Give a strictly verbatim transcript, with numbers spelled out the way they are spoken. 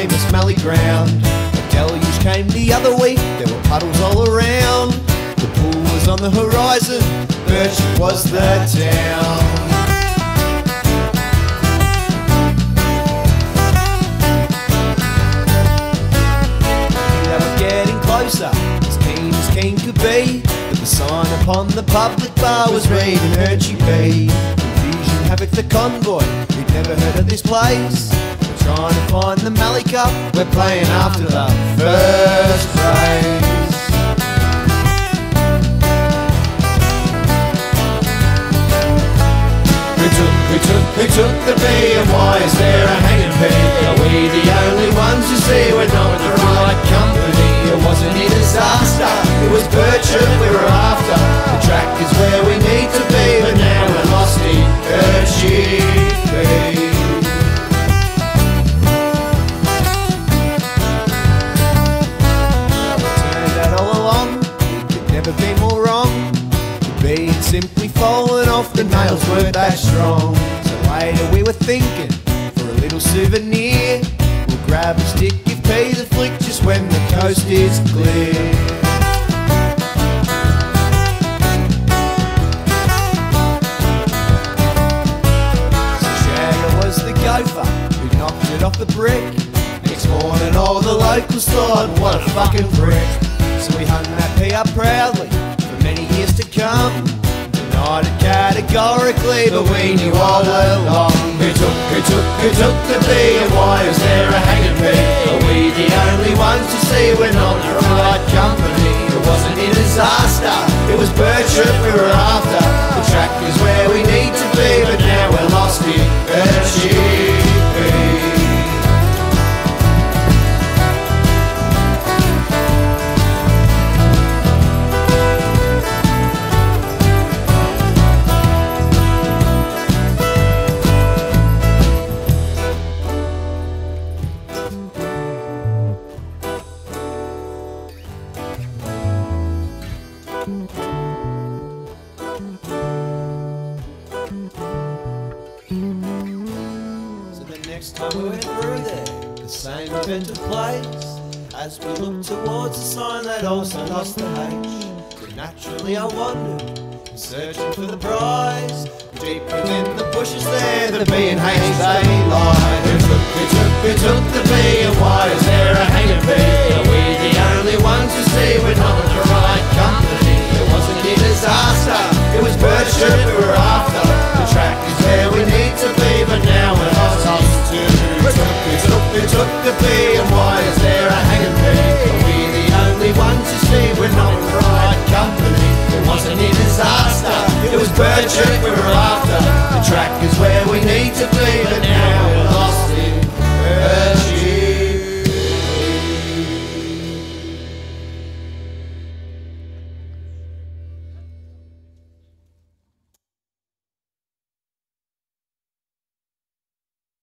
famous Mallee ground. The deluge came the other week, there were puddles all around. The pool was on the horizon, Birchip was the town. As keen as keen could be, but the sign upon the public bar was reading Irchi. Confusion, havoc, the convoy, we'd never heard of this place. We're trying to find the Malle Cup, we're playing after the first race. Who took, who took, who took the B, and why is there a hanging P? Are we the only ones who see we're not the right company? It wasn't a disaster, it was Birchip we were after. The track is where we need to be, but now we're lost in Irchi. Turned out all along, we could never be more wrong. The B had simply fallen off, the nails weren't that strong. So later we were thinking, for a little souvenir, we'll grab a stick, give P the flick just when the coast is clear. So Shagger was the gopher who knocked it off the brick. Next morning all the locals thought, what a fucking prick. So we hung that P up proudly for many years to come. Denied it categorically, but we knew all along. Who took, who took, who took the B, and why is there a hanging P? Are we the only ones to see we're not the right company? It wasn't a disaster, it was Birchip we were after. The track is where we need to be, but now we're lost in Irchi. So the next time we went through there, the same event took place. As we looked towards the sign, they'd also lost the H. So naturally I wondered, searching for the prize. Deep within the bushes there, the B and H they lie. Who took, who took, who took the B, and why is there a hanging P? Are we the only ones who see we're not the right company? It wasn't a disaster, it was Birchip we were after. The track is where we need to be, but now we're lost too. Who took, who took, who took the B, and why is there a hanging P? Are we the only ones who see we're not the right company? It wasn't a disaster, it was Birchip we were after. The track is where we need to be, but now